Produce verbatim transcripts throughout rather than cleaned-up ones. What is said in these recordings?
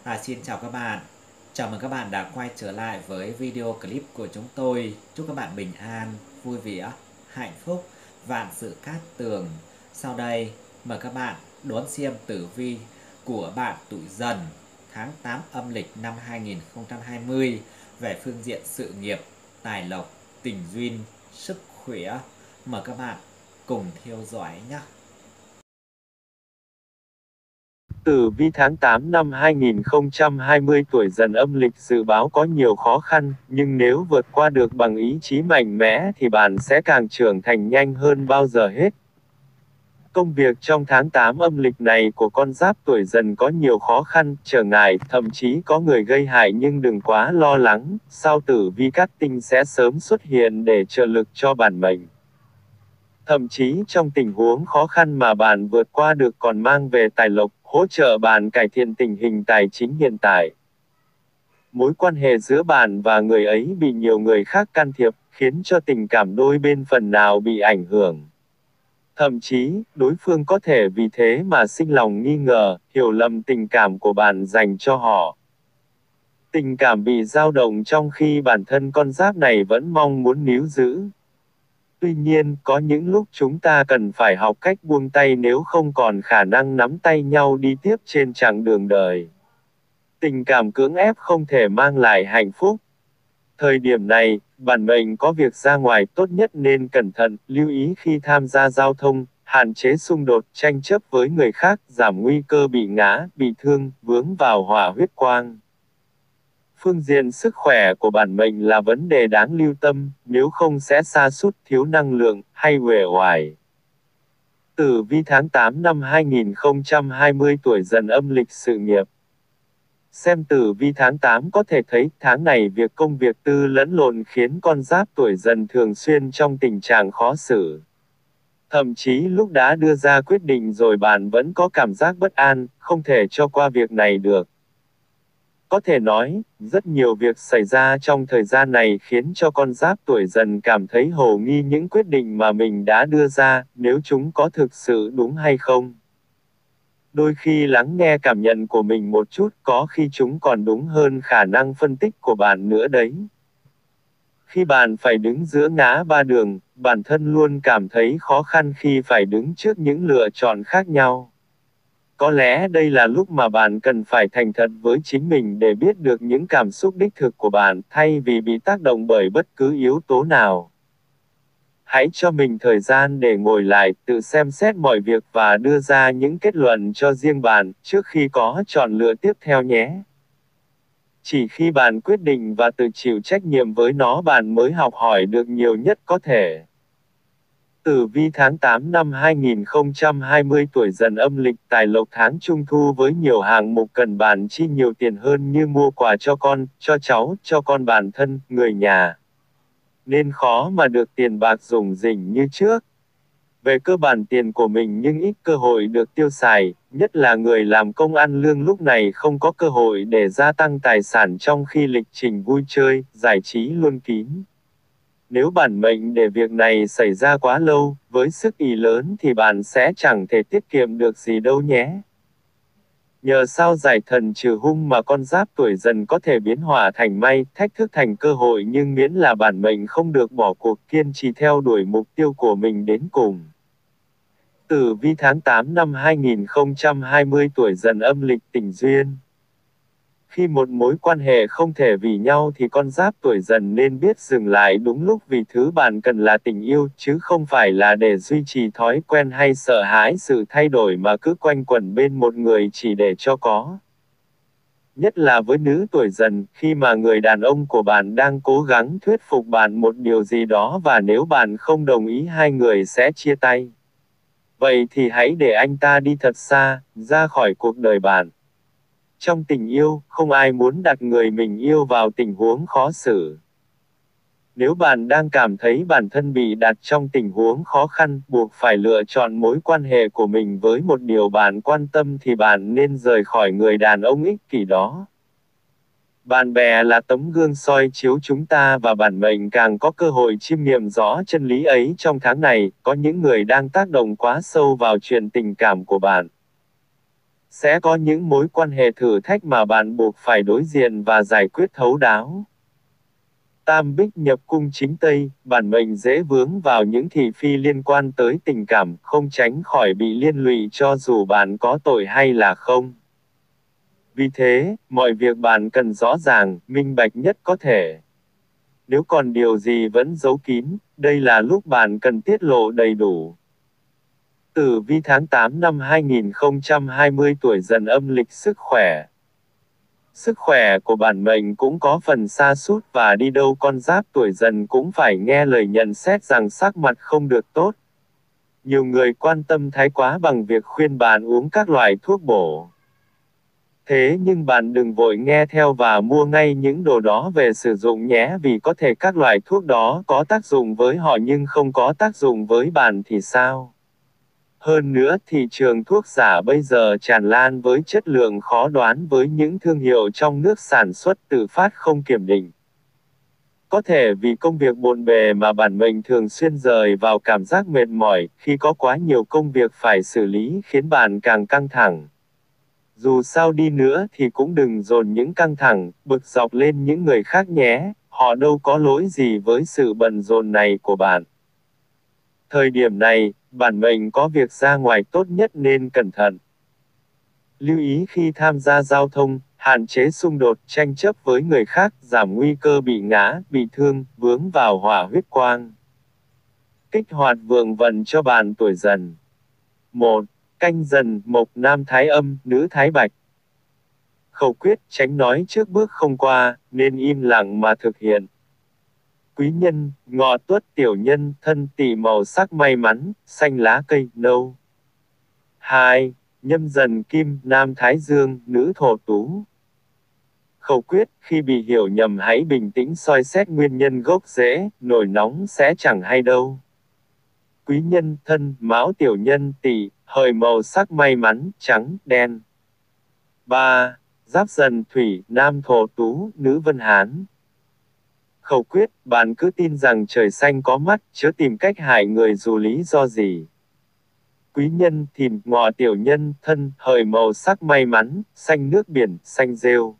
À, xin chào các bạn. Chào mừng các bạn đã quay trở lại với video clip của chúng tôi. Chúc các bạn bình an, vui vẻ, hạnh phúc, vạn sự cát tường. Sau đây, mời các bạn đón xem tử vi của bạn tuổi Dần tháng tám âm lịch năm hai nghìn không trăm hai mươi về phương diện sự nghiệp, tài lộc, tình duyên, sức khỏe. Mời các bạn cùng theo dõi nhé. Tử vi tháng tám năm hai nghìn không trăm hai mươi tuổi Dần âm lịch dự báo có nhiều khó khăn, nhưng nếu vượt qua được bằng ý chí mạnh mẽ thì bạn sẽ càng trưởng thành nhanh hơn bao giờ hết. Công việc trong tháng tám âm lịch này của con giáp tuổi Dần có nhiều khó khăn, trở ngại, thậm chí có người gây hại, nhưng đừng quá lo lắng, sao tử vi các tinh sẽ sớm xuất hiện để trợ lực cho bản mệnh. Thậm chí trong tình huống khó khăn mà bạn vượt qua được còn mang về tài lộc, hỗ trợ bạn cải thiện tình hình tài chính hiện tại. Mối quan hệ giữa bạn và người ấy bị nhiều người khác can thiệp, khiến cho tình cảm đôi bên phần nào bị ảnh hưởng. Thậm chí, đối phương có thể vì thế mà sinh lòng nghi ngờ, hiểu lầm tình cảm của bạn dành cho họ. Tình cảm bị dao động trong khi bản thân con giáp này vẫn mong muốn níu giữ. Tuy nhiên, có những lúc chúng ta cần phải học cách buông tay nếu không còn khả năng nắm tay nhau đi tiếp trên chặng đường đời. Tình cảm cưỡng ép không thể mang lại hạnh phúc. Thời điểm này, bản mệnh có việc ra ngoài tốt nhất nên cẩn thận, lưu ý khi tham gia giao thông, hạn chế xung đột, tranh chấp với người khác, giảm nguy cơ bị ngã, bị thương, vướng vào hỏa huyết quang. Phương diện sức khỏe của bản mệnh là vấn đề đáng lưu tâm, nếu không sẽ sa sút, thiếu năng lượng, hay uể oải. Tử vi tháng tám năm hai nghìn không trăm hai mươi tuổi Dần âm lịch sự nghiệp. Xem tử vi tháng tám có thể thấy, tháng này việc công việc tư lẫn lộn khiến con giáp tuổi Dần thường xuyên trong tình trạng khó xử. Thậm chí lúc đã đưa ra quyết định rồi bạn vẫn có cảm giác bất an, không thể cho qua việc này được. Có thể nói, rất nhiều việc xảy ra trong thời gian này khiến cho con giáp tuổi Dần cảm thấy hồ nghi những quyết định mà mình đã đưa ra, nếu chúng có thực sự đúng hay không. Đôi khi lắng nghe cảm nhận của mình một chút, có khi chúng còn đúng hơn khả năng phân tích của bạn nữa đấy. Khi bạn phải đứng giữa ngã ba đường, bản thân luôn cảm thấy khó khăn khi phải đứng trước những lựa chọn khác nhau. Có lẽ đây là lúc mà bạn cần phải thành thật với chính mình để biết được những cảm xúc đích thực của bạn, thay vì bị tác động bởi bất cứ yếu tố nào. Hãy cho mình thời gian để ngồi lại, tự xem xét mọi việc và đưa ra những kết luận cho riêng bạn, trước khi có chọn lựa tiếp theo nhé. Chỉ khi bạn quyết định và tự chịu trách nhiệm với nó, bạn mới học hỏi được nhiều nhất có thể. Tử vi tháng tám năm hai nghìn không trăm hai mươi tuổi Dần âm lịch, tài lộc tháng trung thu với nhiều hạng mục cần bạn chi nhiều tiền hơn như mua quà cho con, cho cháu, cho con bản thân, người nhà. Nên khó mà được tiền bạc rủng rỉnh như trước. Về cơ bản tiền của mình nhưng ít cơ hội được tiêu xài, nhất là người làm công ăn lương lúc này không có cơ hội để gia tăng tài sản trong khi lịch trình vui chơi, giải trí luôn kín. Nếu bản mệnh để việc này xảy ra quá lâu, với sức ỷ lớn thì bạn sẽ chẳng thể tiết kiệm được gì đâu nhé. Nhờ sao giải thần trừ hung mà con giáp tuổi Dần có thể biến họa thành may, thách thức thành cơ hội, nhưng miễn là bản mệnh không được bỏ cuộc, kiên trì theo đuổi mục tiêu của mình đến cùng. Tử vi tháng tám năm hai nghìn không trăm hai mươi tuổi Dần âm lịch tình duyên. Khi một mối quan hệ không thể vì nhau thì con giáp tuổi Dần nên biết dừng lại đúng lúc, vì thứ bạn cần là tình yêu, chứ không phải là để duy trì thói quen hay sợ hãi sự thay đổi mà cứ quanh quẩn bên một người chỉ để cho có. Nhất là với nữ tuổi Dần, khi mà người đàn ông của bạn đang cố gắng thuyết phục bạn một điều gì đó và nếu bạn không đồng ý hai người sẽ chia tay. Vậy thì hãy để anh ta đi thật xa, ra khỏi cuộc đời bạn. Trong tình yêu, không ai muốn đặt người mình yêu vào tình huống khó xử. Nếu bạn đang cảm thấy bản thân bị đặt trong tình huống khó khăn, buộc phải lựa chọn mối quan hệ của mình với một điều bạn quan tâm thì bạn nên rời khỏi người đàn ông ích kỷ đó. Bạn bè là tấm gương soi chiếu chúng ta và bản mệnh càng có cơ hội chiêm nghiệm rõ chân lý ấy trong tháng này. Có những người đang tác động quá sâu vào chuyện tình cảm của bạn. Sẽ có những mối quan hệ thử thách mà bạn buộc phải đối diện và giải quyết thấu đáo. Tam bích nhập cung chính Tây, bản mệnh dễ vướng vào những thị phi liên quan tới tình cảm, không tránh khỏi bị liên lụy cho dù bạn có tội hay là không. Vì thế, mọi việc bạn cần rõ ràng, minh bạch nhất có thể. Nếu còn điều gì vẫn giấu kín, đây là lúc bạn cần tiết lộ đầy đủ. Tử vi tháng tám năm hai nghìn không trăm hai mươi tuổi Dần âm lịch. Sức khỏe. Sức khỏe của bản mệnh cũng có phần sa sút và đi đâu con giáp tuổi Dần cũng phải nghe lời nhận xét rằng sắc mặt không được tốt. Nhiều người quan tâm thái quá bằng việc khuyên bạn uống các loại thuốc bổ. Thế nhưng bạn đừng vội nghe theo và mua ngay những đồ đó về sử dụng nhé, vì có thể các loại thuốc đó có tác dụng với họ nhưng không có tác dụng với bạn thì sao? Hơn nữa, thị trường thuốc giả bây giờ tràn lan với chất lượng khó đoán với những thương hiệu trong nước sản xuất tự phát không kiểm định. Có thể vì công việc bộn bề mà bản mệnh thường xuyên rời vào cảm giác mệt mỏi, khi có quá nhiều công việc phải xử lý khiến bạn càng căng thẳng. Dù sao đi nữa thì cũng đừng dồn những căng thẳng, bực dọc lên những người khác nhé, họ đâu có lỗi gì với sự bận rộn này của bạn. Thời điểm này, bản mệnh có việc ra ngoài tốt nhất nên cẩn thận. Lưu ý khi tham gia giao thông, hạn chế xung đột, tranh chấp với người khác, giảm nguy cơ bị ngã, bị thương, vướng vào hỏa huyết quang. Kích hoạt vượng vận cho bạn tuổi Dần. một. Canh Dần, mộc nam thái âm, nữ thái bạch. Khẩu quyết, tránh nói trước bước không qua, nên im lặng mà thực hiện. Quý nhân, Ngọ Tuất, Tiểu Nhân, Thân Tỵ. Màu sắc may mắn, xanh lá cây, nâu. hai. Nhâm Dần, kim, nam thái dương, nữ thổ tú. Khẩu quyết, khi bị hiểu nhầm hãy bình tĩnh soi xét nguyên nhân gốc rễ, nổi nóng sẽ chẳng hay đâu. Quý nhân, Thân, Mão. Tiểu Nhân, Tỵ. Hợi. Màu sắc may mắn, trắng, đen. ba. Giáp Dần, thủy, nam thổ tú, nữ vân hán. Khẩu quyết, bạn cứ tin rằng trời xanh có mắt, chớ tìm cách hại người dù lý do gì. Quý nhân, Thìn, Ngọ. Tiểu Nhân, Thân, Hợi. Màu sắc may mắn, xanh nước biển, xanh rêu.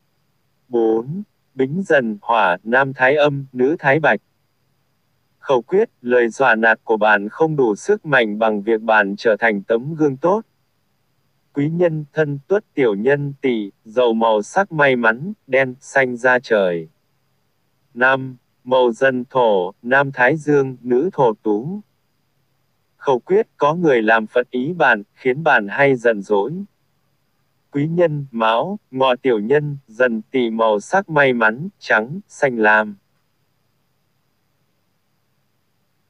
bốn. Bính Dần, hỏa, nam thái âm, nữ thái bạch. Khẩu quyết, lời dọa nạt của bạn không đủ sức mạnh bằng việc bạn trở thành tấm gương tốt. Quý nhân, Thân, Tuất. Tiểu Nhân, Tỵ. Dầu. Màu sắc may mắn, đen, xanh da trời. năm. Màu Dần, thổ, nam thái dương, nữ thổ tú. Khẩu quyết, có người làm phật ý bạn, khiến bạn hay giận dỗi. Quý nhân, Mão, Ngọ. Tiểu Nhân, Dần, Tỵ. Màu sắc may mắn, trắng, xanh lam.